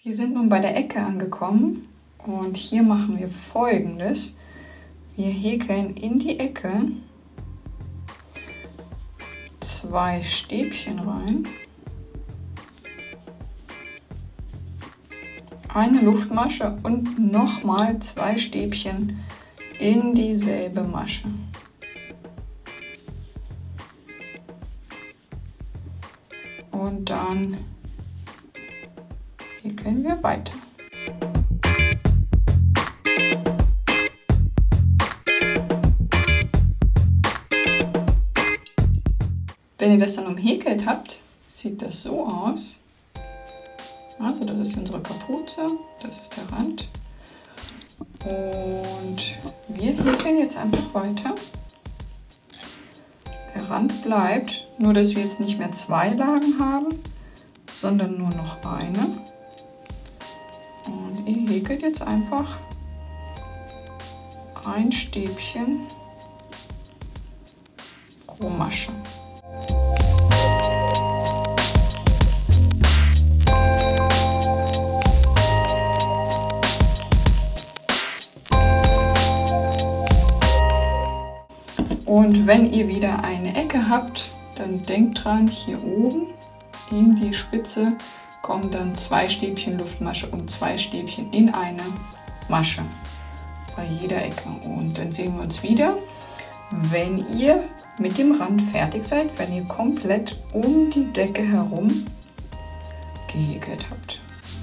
Wir sind nun bei der Ecke angekommen und hier machen wir Folgendes. Wir häkeln in die Ecke 2 Stäbchen rein, eine Luftmasche und nochmal 2 Stäbchen in dieselbe Masche. Und dann häkeln wir weiter. Wenn ihr das dann umhäkelt habt, sieht das so aus. Also das ist unsere Kapuze, das ist der Rand. Und wir häkeln jetzt einfach weiter. Der Rand bleibt, nur dass wir jetzt nicht mehr 2 Lagen haben, sondern nur noch eine. Und ihr häkelt jetzt einfach ein Stäbchen pro Masche. Und wenn ihr wieder eine Ecke habt, dann denkt dran, hier oben in die Spitze kommen dann 2 Stäbchen Luftmasche und 2 Stäbchen in eine Masche bei jeder Ecke. Und dann sehen wir uns wieder, wenn ihr mit dem Rand fertig seid, wenn ihr komplett um die Decke herum gehäkelt habt.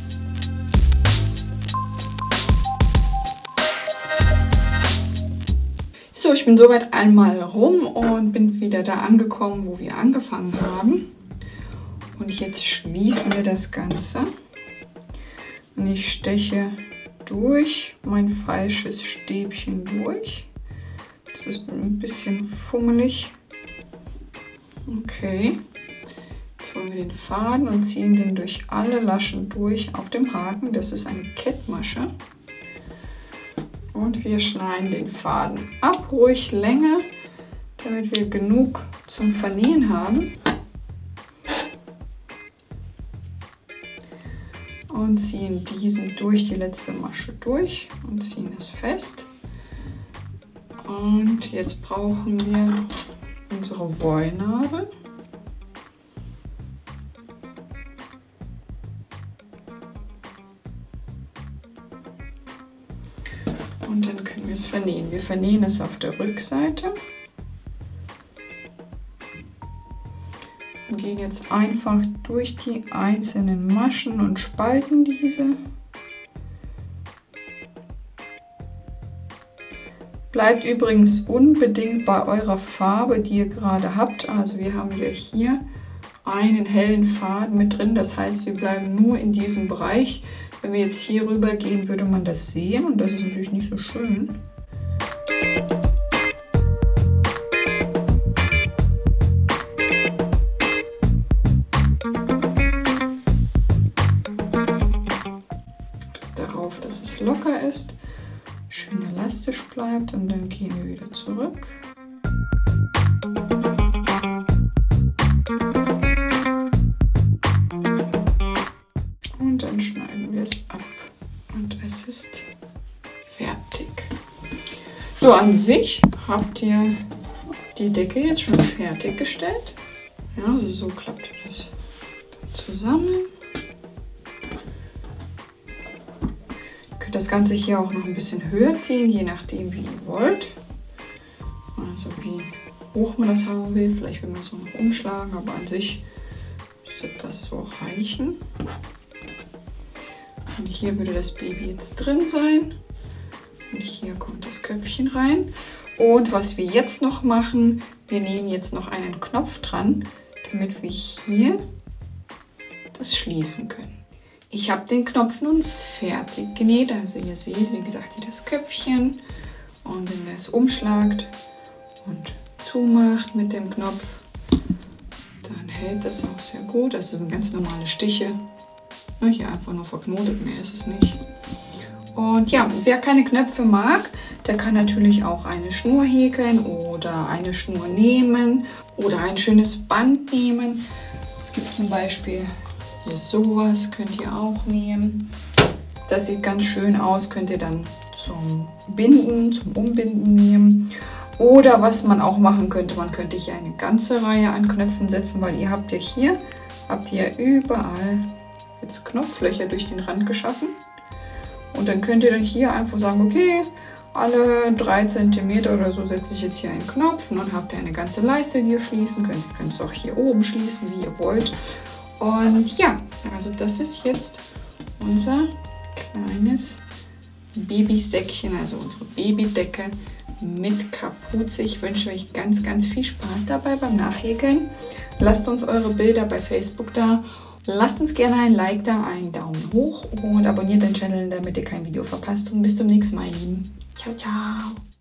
So, ich bin soweit einmal rum und bin wieder da angekommen, wo wir angefangen haben. Und jetzt schließen wir das Ganze. Und ich steche durch mein falsches Stäbchen durch. Das ist ein bisschen fummelig. Okay. Jetzt holen wir den Faden und ziehen den durch alle Laschen durch auf dem Haken. Das ist eine Kettmasche. Und wir schneiden den Faden ab, ruhig länger, damit wir genug zum Vernähen haben. Und ziehen diesen durch die letzte Masche durch und ziehen es fest. Und jetzt brauchen wir unsere Wollnadel. Und dann können wir es vernähen. Wir vernähen es auf der Rückseite. Und gehen jetzt einfach durch die einzelnen Maschen und spalten diese. Bleibt übrigens unbedingt bei eurer Farbe, die ihr gerade habt. Also wir haben ja hier einen hellen Faden mit drin. Das heißt, wir bleiben nur in diesem Bereich. Wenn wir jetzt hier rüber gehen, würde man das sehen und das ist natürlich nicht so schön. Darauf, dass es locker ist, schön elastisch bleibt und dann gehen wir wieder zurück. Und dann schneiden wir es ab und es ist fertig. So, an sich habt ihr die Decke jetzt schon fertiggestellt. Ja, also so klappt das zusammen. Ihr könnt das Ganze hier auch noch ein bisschen höher ziehen, je nachdem wie ihr wollt. Also wie hoch man das haben will. Vielleicht will man es noch umschlagen, aber an sich müsste das so reichen. Und hier würde das Baby jetzt drin sein. Und hier kommt das Köpfchen rein. Und was wir jetzt noch machen, wir nähen jetzt noch einen Knopf dran, damit wir hier das schließen können. Ich habe den Knopf nun fertig genäht. Also ihr seht, wie gesagt, hier das Köpfchen. Und wenn ihr es umschlagt und zumacht mit dem Knopf, dann hält das auch sehr gut. Das sind ganz normale Stiche. Hier einfach nur verknotet, mehr ist es nicht. Und ja, wer keine Knöpfe mag, der kann natürlich auch eine Schnur häkeln oder eine Schnur nehmen oder ein schönes Band nehmen. Es gibt zum Beispiel Hier sowas könnt ihr auch nehmen. Das sieht ganz schön aus, könnt ihr dann zum Binden, zum Umbinden nehmen. Oder was man auch machen könnte, man könnte hier eine ganze Reihe an Knöpfen setzen, weil ihr habt ja hier, überall jetzt Knopflöcher durch den Rand geschaffen. Und dann könnt ihr dann hier einfach sagen, okay, alle 3 cm oder so setze ich jetzt hier einen Knopf und dann habt ihr eine ganze Leiste, die ihr schließen könnt. Ihr könnt es auch hier oben schließen, wie ihr wollt. Und ja, also das ist jetzt unser kleines Babysäckchen, also unsere Babydecke mit Kapuze. Ich wünsche euch ganz, ganz viel Spaß dabei beim Nachhäkeln. Lasst uns eure Bilder bei Facebook da. Lasst uns gerne ein Like da, einen Daumen hoch und abonniert den Channel, damit ihr kein Video verpasst. Und bis zum nächsten Mal, ihr Lieben. Ciao, ciao.